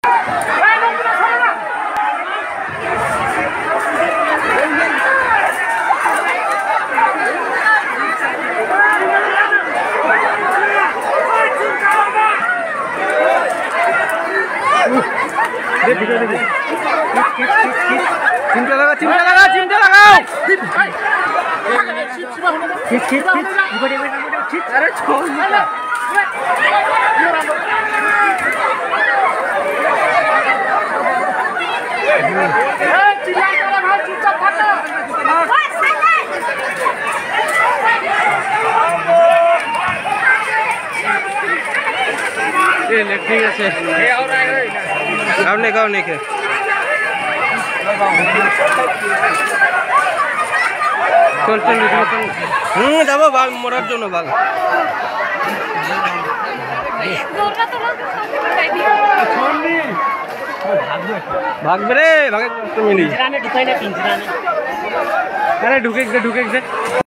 चिमटा लगा चिमटा लगाओ अरे छोड़ ठीक है गाँव नहीं के चल যাব বাল মরার জন্য বাল ভাগবে রে ভাগে তুমি ঢুকে